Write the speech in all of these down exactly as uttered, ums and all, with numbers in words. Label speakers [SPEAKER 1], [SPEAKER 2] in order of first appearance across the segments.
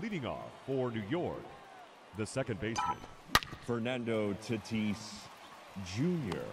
[SPEAKER 1] Leading off for New York, the second baseman, Fernando Tatis Junior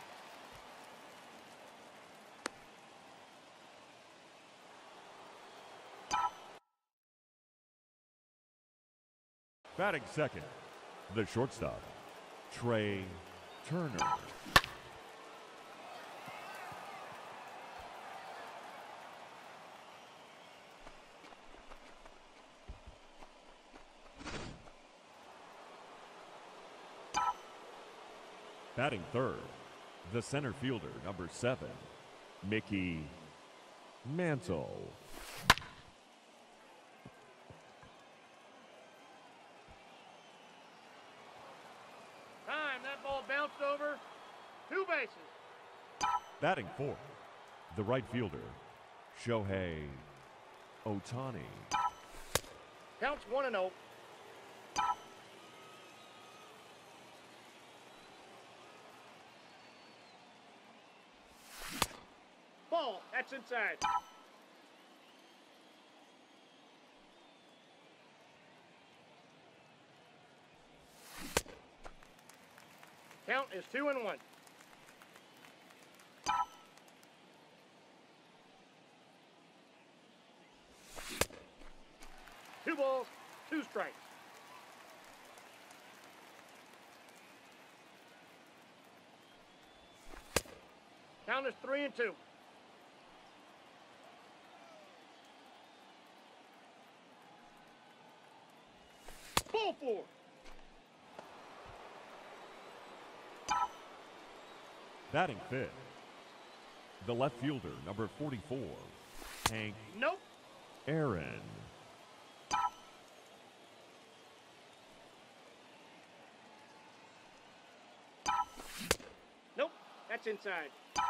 [SPEAKER 1] Batting second, the shortstop, Trey Turner. Batting third, the center fielder, number seven, Mickey Mantle.
[SPEAKER 2] Time, that ball bounced over. Two bases.
[SPEAKER 1] Batting fourth, the right fielder, Shohei Ohtani.
[SPEAKER 2] Counts one and oh. Ball, that's inside. Count is two and one. Two balls, two strikes. Count is three and two. Ball four.
[SPEAKER 1] Batting fifth, the left fielder, number forty-four, Hank
[SPEAKER 2] Nope.
[SPEAKER 1] Aaron.
[SPEAKER 2] Nope, that's inside.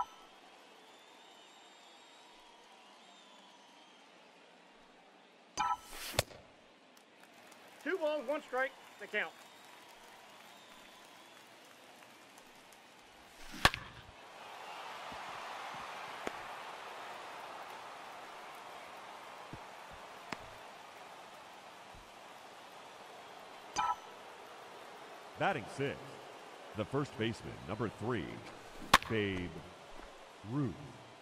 [SPEAKER 2] Two balls, one strike, the count.
[SPEAKER 1] Batting sixth, the first baseman, number three, Babe Ruth.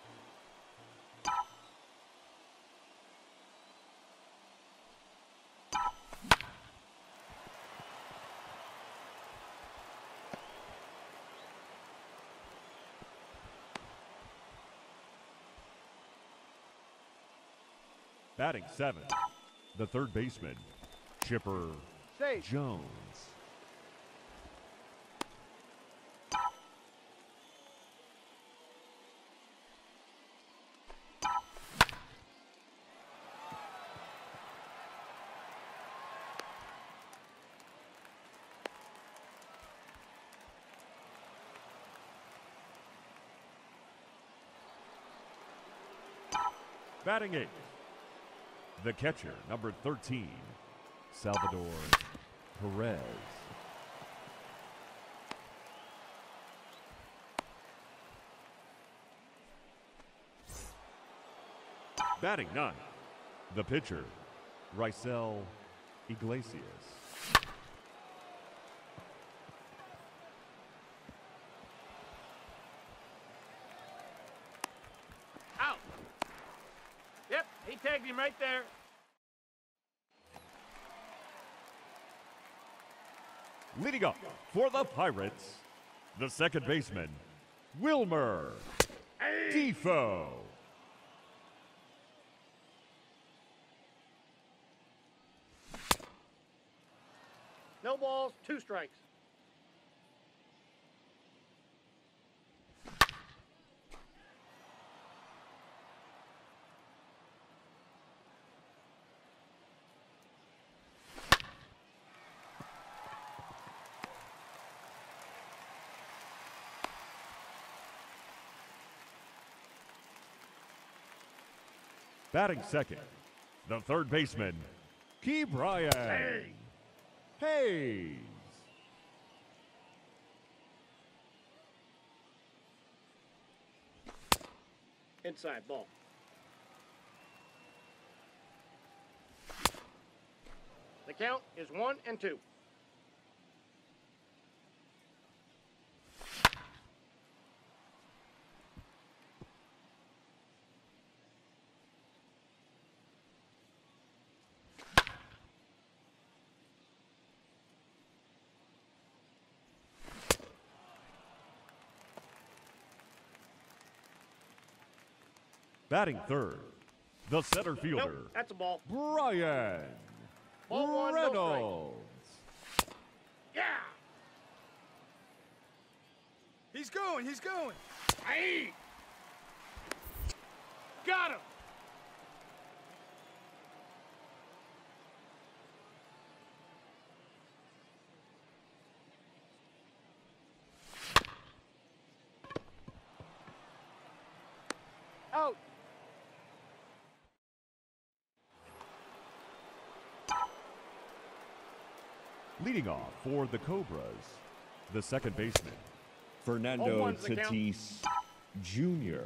[SPEAKER 1] Batting seventh, the third baseman, Chipper
[SPEAKER 2] Safe.
[SPEAKER 1] Jones. Batting eighth, the catcher, number thirteen, Salvador Perez. Batting ninth, the pitcher, Raisel Iglesias.
[SPEAKER 2] Out. Yep, he tagged him right there.
[SPEAKER 1] Leading up for the Pirates, the second baseman, Wilmer Defoe.
[SPEAKER 2] No balls, two strikes.
[SPEAKER 1] Batting second, the third baseman, Ke'Bryan
[SPEAKER 2] Hey.
[SPEAKER 1] Hayes.
[SPEAKER 2] Inside ball. The count is one and two.
[SPEAKER 1] Batting third, the center fielder,
[SPEAKER 2] Nope, that's a ball.
[SPEAKER 1] Brian
[SPEAKER 2] Ball one, no
[SPEAKER 1] Reynolds.
[SPEAKER 2] Yeah!
[SPEAKER 3] He's going, he's going.
[SPEAKER 2] Hey! Got him! Out!
[SPEAKER 1] Leading off for the Cobras, the second baseman,
[SPEAKER 2] Oh,
[SPEAKER 1] Fernando
[SPEAKER 2] one's the count.
[SPEAKER 1] Tatis Junior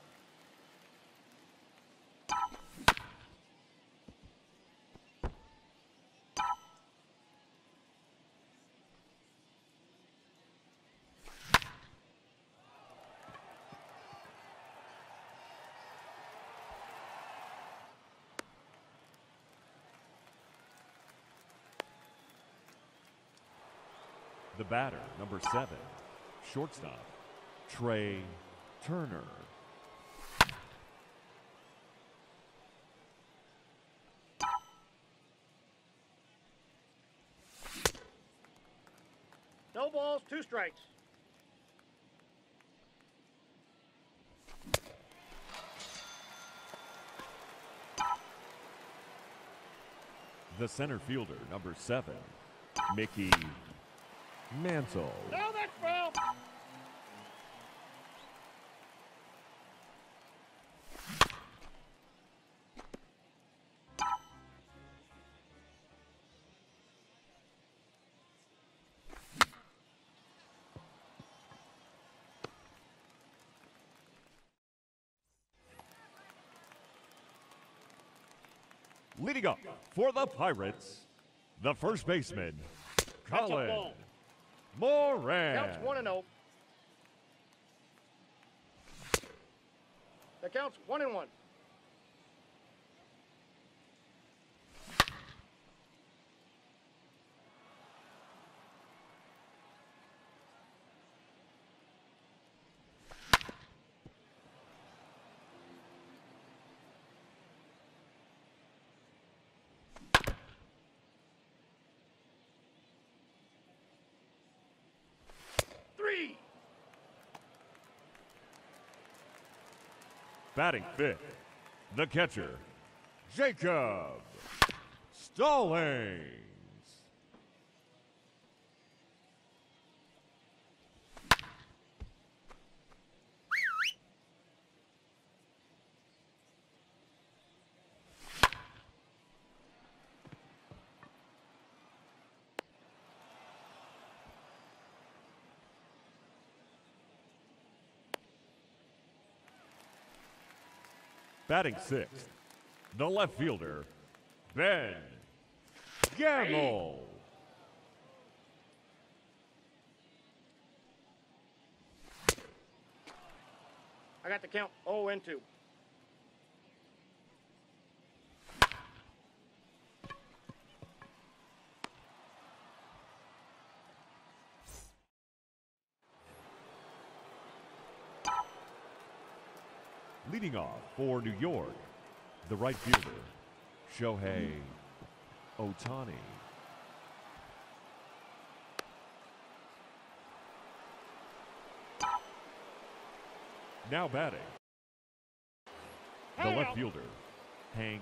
[SPEAKER 1] The batter, number seven, shortstop, Trey Turner.
[SPEAKER 2] No balls, two strikes.
[SPEAKER 1] The center fielder, number seven, Mickey Mantle.
[SPEAKER 2] No, that's foul.
[SPEAKER 1] Leading up for the Pirates, the first baseman,
[SPEAKER 2] That's a
[SPEAKER 1] Colin
[SPEAKER 2] ball.
[SPEAKER 1] Moran.
[SPEAKER 2] Counts one and oh. The count's one and one. Three.
[SPEAKER 1] Batting fifth, the catcher, Jacob Stallings. Batting sixth, the left fielder, Ben Gamble.
[SPEAKER 2] I got the count oh and two.
[SPEAKER 1] Leading off for New York, the right fielder, Shohei Ohtani. Now batting, the left fielder, Hank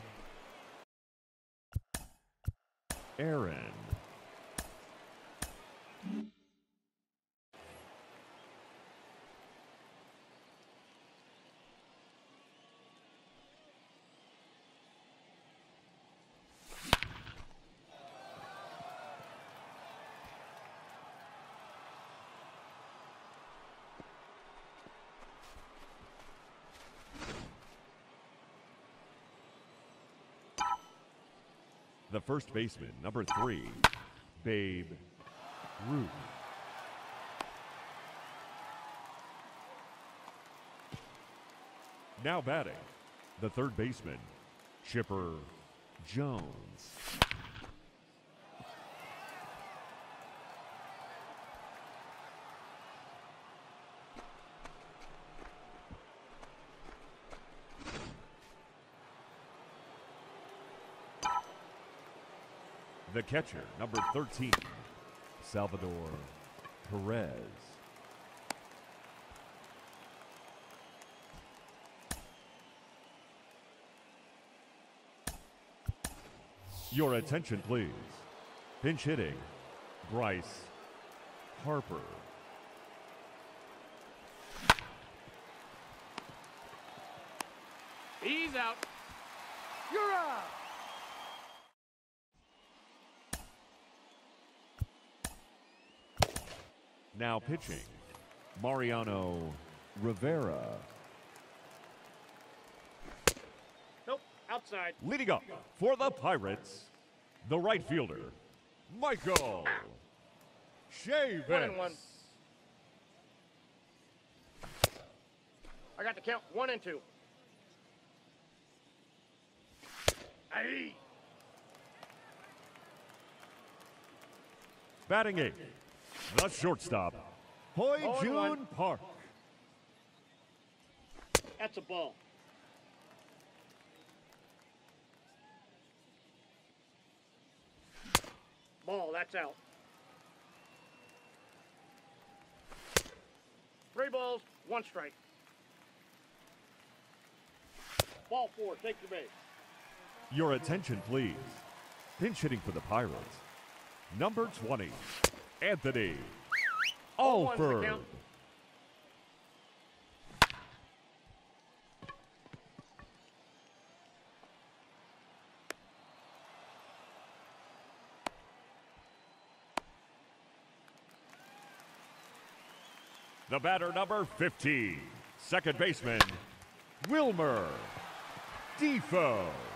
[SPEAKER 1] Aaron. The first baseman, number three, Babe Ruth. Now batting, the third baseman, Chipper Jones. The catcher, number thirteen, Salvador Perez. Your attention, please. Pinch hitting, Bryce Harper.
[SPEAKER 2] He's out.
[SPEAKER 3] You're out.
[SPEAKER 1] Now pitching, Mariano Rivera.
[SPEAKER 2] Nope, outside.
[SPEAKER 1] Leading up for the Pirates, the right fielder, Michael Chavis.
[SPEAKER 2] One and one. I got the count. One and two. Aye.
[SPEAKER 1] Batting eight, the shortstop, Hoy
[SPEAKER 2] Oh, and
[SPEAKER 1] Jun
[SPEAKER 2] one.
[SPEAKER 1] Park.
[SPEAKER 2] That's a ball. Ball, that's out. Three balls, one strike. Ball four, take the base.
[SPEAKER 1] Your attention, please. Pinch hitting for the Pirates, number twenty, Anthony
[SPEAKER 2] Oh, one's the
[SPEAKER 1] Alford.
[SPEAKER 2] count.
[SPEAKER 1] The batter, number fifteen, second baseman, Wilmer Defoe.